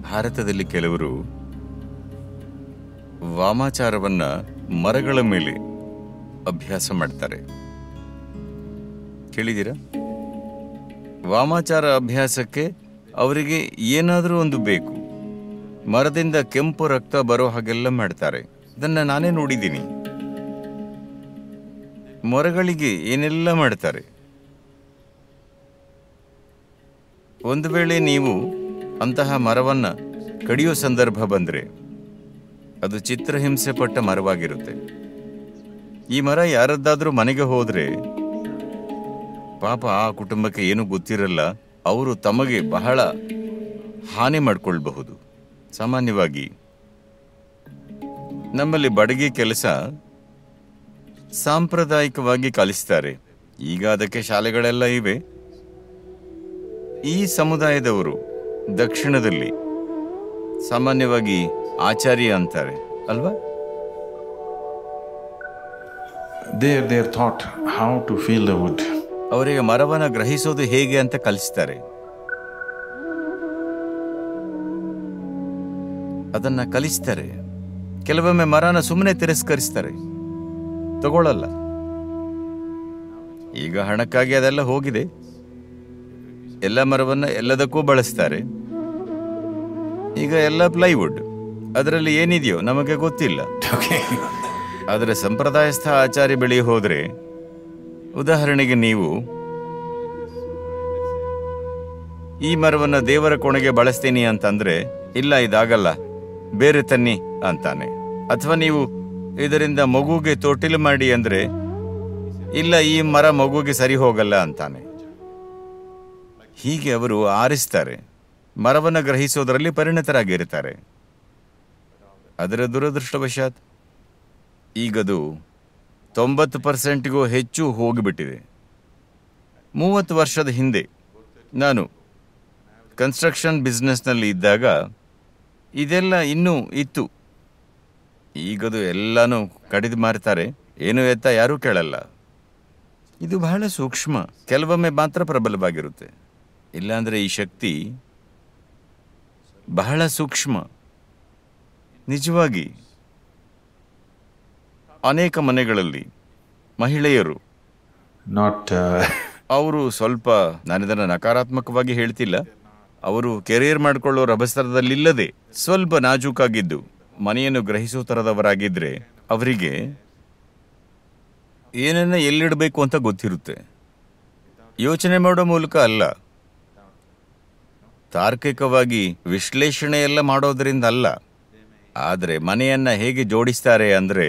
ಭಾರತದಲ್ಲಿ ಕೆಲವರು ವಾಮಾಚಾರವನ್ನ ಮರಗಳ ಮೇಲೆ ಅಭ್ಯಾಸ ಮಾಡ್ತಾರೆ. ಕೇಳಿದ್ದೀರಾ? ವಾಮಾಚಾರ ಅಭ್ಯಾಸಕ್ಕೆ ಅವರಿಗೆ ಏನಾದರೂ ಒಂದು ಬೇಕು. ಮರದಿಂದ ಕೆಂಪು ರಕ್ತ ಬರೋ ಹಾಗೆಲ್ಲ ಮಾಡ್ತಾರೆ. ಇದನ್ನ ನಾನೇ ನೋಡಿದ್ದೀನಿ. ಮರಗಳಿಗೆ ಏನೆಲ್ಲ ಮಾಡ್ತಾರೆ. ಒಂದು ವೇಳೆ ನೀವು ಅಂತಹ ಮರವನ್ನ ಕಡಿಯೋ ಸಂದರ್ಭ ಬಂದ್ರೆ ಅದು ಚಿತ್ರಹಿಂಸೆ ಪಟ್ಟ ಮರವಾಗಿರುತ್ತೆ. ಈ ಮರ ಯಾರದ್ದಾದ್ರೂ ಮನೆಗೆ ಹೋದ್ರೆ ಪಾಪ ಆ ಕುಟುಂಬಕ್ಕೆ ಏನೂ ಗೊತ್ತಿರಲ್ಲ, ಅವರು ತಮಗೆ ಬಹಳ ಹಾನಿ ಮಾಡಿಕೊಳ್ಬಹುದು. ಸಾಮಾನ್ಯವಾಗಿ ನಮ್ಮಲ್ಲಿ ಬಡಗಿ ಕೆಲಸ ಸಾಂಪ್ರದಾಯಿಕವಾಗಿ ಕಲಿಸ್ತಾರೆ. ಈಗ ಅದಕ್ಕೆ ಶಾಲೆಗಳೆಲ್ಲ ಇವೆ. ಈ ಸಮುದಾಯದವರು ದಕ್ಷಿಣದಲ್ಲಿ ಸಾಮಾನ್ಯವಾಗಿ ಆಚಾರ್ಯ ಅಂತಾರೆ ಅಲ್ವಾ? They're taught how to feel the wood. ಅವರಿಗೆ ಮರವನ್ನು ಗ್ರಹಿಸೋದು ಹೇಗೆ ಅಂತ ಕಲಿಸ್ತಾರೆ. ಅದನ್ನ ಕಲಿಸ್ತಾರೆ. ಕೆಲವೊಮ್ಮೆ ಮರನ ಸುಮ್ಮನೆ ತಿರಸ್ಕರಿಸ್ತಾರೆ, ತಗೊಳ್ಳಲ್ಲ. ಈಗ ಹಣಕ್ಕಾಗಿ ಅದೆಲ್ಲ ಹೋಗಿದೆ. ಎಲ್ಲ ಮರವನ್ನ ಎಲ್ಲದಕ್ಕೂ ಬಳಸ್ತಾರೆ. ಈಗ ಎಲ್ಲ ಪ್ಲೈವುಡ್, ಅದರಲ್ಲಿ ಏನಿದೆಯೋ ನಮಗೆ ಗೊತ್ತಿಲ್ಲ. ಆದರೆ ಸಂಪ್ರದಾಯಸ್ಥ ಆಚಾರಿ ಬೆಳಿ ಹೋದ್ರೆ, ಉದಾಹರಣೆಗೆ ನೀವು ಈ ಮರವನ್ನ ದೇವರ ಕೋಣೆಗೆ ಬಳಸ್ತೀನಿ ಅಂತಂದ್ರೆ, ಇಲ್ಲ ಇದಾಗಲ್ಲ, ಬೇರೆ ತನ್ನಿ ಅಂತಾನೆ. ಅಥವಾ ನೀವು ಇದರಿಂದ ಮಗುಗೆ ತೊಟ್ಟಿಲು ಮಾಡಿ ಅಂದ್ರೆ, ಇಲ್ಲ ಈ ಮರ ಮಗುಗೆ ಸರಿ ಹೋಗಲ್ಲ ಅಂತಾನೆ. ಹೀಗೆ ಅವರು ಆರಿಸ್ತಾರೆ. ಮರವನ್ನು ಗ್ರಹಿಸೋದರಲ್ಲಿ ಪರಿಣತರಾಗಿರ್ತಾರೆ. ಅದರ ದುರದೃಷ್ಟವಶಾತ್ ಈಗದು 90%ಗೂ ಹೆಚ್ಚು ಹೋಗಿಬಿಟ್ಟಿದೆ. 30 ವರ್ಷದ ಹಿಂದೆ ನಾನು ಕನ್ಸ್ಟ್ರಕ್ಷನ್ ಬಿಸ್ನೆಸ್ನಲ್ಲಿ ಇದ್ದಾಗ ಇದೆಲ್ಲ ಇನ್ನೂ ಇತ್ತು. ಈಗದು ಎಲ್ಲನೂ ಕಡಿದು ಮಾರ್ತಾರೆ. ಏನು ಎತ್ತ ಯಾರೂ ಕೇಳಲ್ಲ. ಇದು ಬಹಳ ಸೂಕ್ಷ್ಮ, ಕೆಲವೊಮ್ಮೆ ಮಾತ್ರ ಪ್ರಬಲವಾಗಿರುತ್ತೆ. ಇಲ್ಲಾಂದ್ರೆ ಈ ಶಕ್ತಿ ಬಹಳ ಸೂಕ್ಷ್ಮ. ನಿಜವಾಗಿ ಅನೇಕ ಮನೆಗಳಲ್ಲಿ ಮಹಿಳೆಯರು ಅವರು ಸ್ವಲ್ಪ, ನಾನಿದನ್ನು ನಕಾರಾತ್ಮಕವಾಗಿ ಹೇಳ್ತಿಲ್ಲ, ಅವರು ಕೆರಿಯರ್ ಮಾಡಿಕೊಳ್ಳೋ ರಭಸದಲ್ಲಿಲ್ಲದೆ ಸ್ವಲ್ಪ ನಾಜೂಕಾಗಿದ್ದು ಮನೆಯನ್ನು ಗ್ರಹಿಸೋ ಥರದವರಾಗಿದ್ದರೆ ಅವರಿಗೆ ಏನನ್ನ ಎಲ್ಲಿಡಬೇಕು ಅಂತ ಗೊತ್ತಿರುತ್ತೆ. ಯೋಚನೆ ಮಾಡೋ ಮೂಲಕ ಅಲ್ಲ, ತಾರ್ಕಿಕವಾಗಿ ವಿಶ್ಲೇಷಣೆ ಎಲ್ಲ ಮಾಡೋದರಿಂದ ಅಲ್ಲ. ಆದರೆ ಮನೆಯನ್ನ ಹೇಗೆ ಜೋಡಿಸ್ತಾರೆ ಅಂದರೆ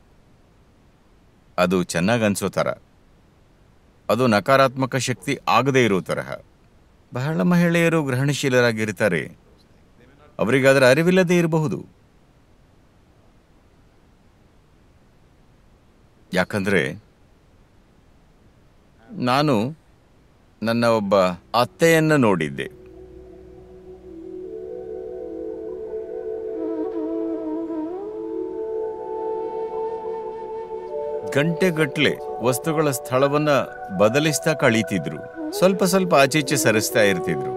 ಅದು ಚೆನ್ನಾಗಿ ಅನ್ಸೋ ಥರ, ಅದು ನಕಾರಾತ್ಮಕ ಶಕ್ತಿ ಆಗದೇ ಇರೋ ತರಹ. ಬಹಳ ಮಹಿಳೆಯರು ಗ್ರಹಣಶೀಲರಾಗಿರ್ತಾರೆ. ಅವರಿಗಾದ್ರೆ ಅರಿವಿಲ್ಲದೆ ಇರಬಹುದು. ಯಾಕಂದ್ರೆ ನಾನು ನನ್ನ ಒಬ್ಬ ಅತ್ತೆಯನ್ನು ನೋಡಿದ್ದೆ. ಗಂಟೆಗಟ್ಲೆ ವಸ್ತುಗಳ ಸ್ಥಳವನ್ನ ಬದಲಿಸ್ತಾ ಕಳೀತಿದ್ರು. ಸ್ವಲ್ಪ ಸ್ವಲ್ಪ ಆಚೀಚೆ ಸರಿಸ್ತಾ ಇರ್ತಿದ್ರು.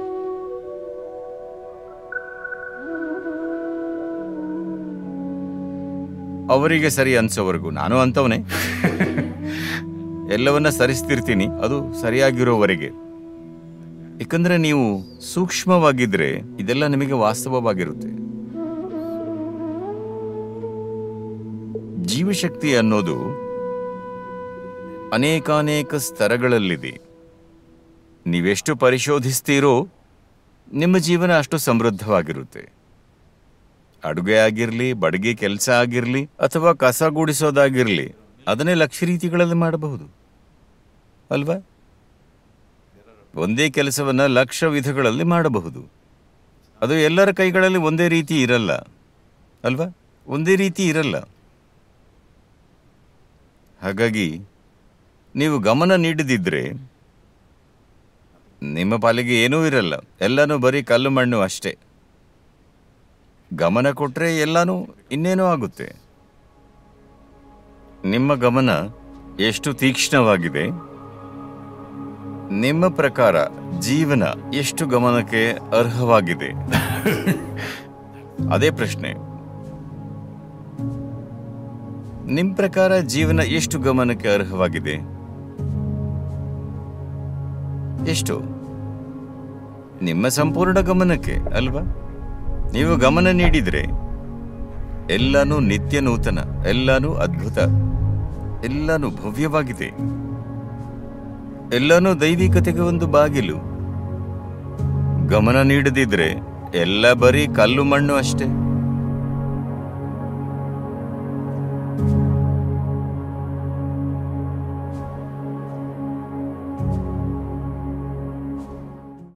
ಅವರಿಗೆ ಸರಿ ಅನ್ಸೋವರೆಗೂ ನಾನು ಅಂತವನೇ ಎಲ್ಲವನ್ನ ಸರಿಸ್ತಿರ್ತೀನಿ, ಅದು ಸರಿಯಾಗಿರೋವರೆಗೆ. ಯಾಕಂದ್ರೆ ನೀವು ಸೂಕ್ಷ್ಮವಾಗಿದ್ರೆ ಇದೆಲ್ಲ ನಿಮಗೆ ವಾಸ್ತವವಾಗಿರುತ್ತೆ. ಜೀವಶಕ್ತಿ ಅನ್ನೋದು ಅನೇಕಾನೇಕ ಸ್ತರಗಳಲ್ಲಿದೆ. ನೀವೆಷ್ಟು ಪರಿಶೋಧಿಸ್ತೀರೋ ನಿಮ್ಮ ಜೀವನ ಅಷ್ಟು ಸಮೃದ್ಧವಾಗಿರುತ್ತೆ. ಅಡುಗೆ ಆಗಿರಲಿ, ಬಡಗಿ ಕೆಲಸ ಆಗಿರಲಿ, ಅಥವಾ ಕಸ ಗೂಡಿಸೋದಾಗಿರಲಿ, ಅದನ್ನೇ ಲಕ್ಷ ರೀತಿಗಳಲ್ಲಿ ಮಾಡಬಹುದು ಅಲ್ವಾ? ಒಂದೇ ಕೆಲಸವನ್ನ ಲಕ್ಷ ವಿಧಗಳಲ್ಲಿ ಮಾಡಬಹುದು. ಅದು ಎಲ್ಲರ ಕೈಗಳಲ್ಲಿ ಒಂದೇ ರೀತಿ ಇರಲ್ಲ ಅಲ್ವಾ? ಒಂದೇ ರೀತಿ ಇರಲ್ಲ. ಹಾಗಾಗಿ ನೀವು ಗಮನ ನೀಡದಿದ್ರೆ ನಿಮ್ಮ ಪಾಲಿಗೆ ಏನೂ ಇರಲ್ಲ. ಎಲ್ಲನೂ ಬರೀ ಕಲ್ಲು ಮಣ್ಣು ಅಷ್ಟೇ. ಗಮನ ಕೊಟ್ರೆ ಎಲ್ಲನೂ ಇನ್ನೇನೋ ಆಗುತ್ತೆ. ನಿಮ್ಮ ಗಮನ ಎಷ್ಟು ತೀಕ್ಷ್ಣವಾಗಿದೆ, ನಿಮ್ಮ ಪ್ರಕಾರ ಜೀವನ ಎಷ್ಟು ಗಮನಕ್ಕೆ ಅರ್ಹವಾಗಿದೆ? ಅದೇ ಪ್ರಶ್ನೆ. ನಿಮ್ ಪ್ರಕಾರ ಜೀವನ ಎಷ್ಟು ಗಮನಕ್ಕೆ ಅರ್ಹವಾಗಿದೆ? ಎಷ್ಟು? ನಿಮ್ಮ ಸಂಪೂರ್ಣ ಗಮನಕ್ಕೆ ಅಲ್ವಾ? ನೀವು ಗಮನ ನೀಡಿದ್ರೆ ಎಲ್ಲಾನು ನಿತ್ಯ ನೂತನ, ಎಲ್ಲಾನು ಅದ್ಭುತ, ಎಲ್ಲಾನು ಭವ್ಯವಾಗಿದೆ, ಎಲ್ಲಾನು ದೈವಿಕತೆಗೆ ಒಂದು ಬಾಗಿಲು. ಗಮನ ನೀಡದಿದ್ರೆ ಎಲ್ಲ ಬರೀ ಕಲ್ಲು ಮಣ್ಣು ಅಷ್ಟೇ.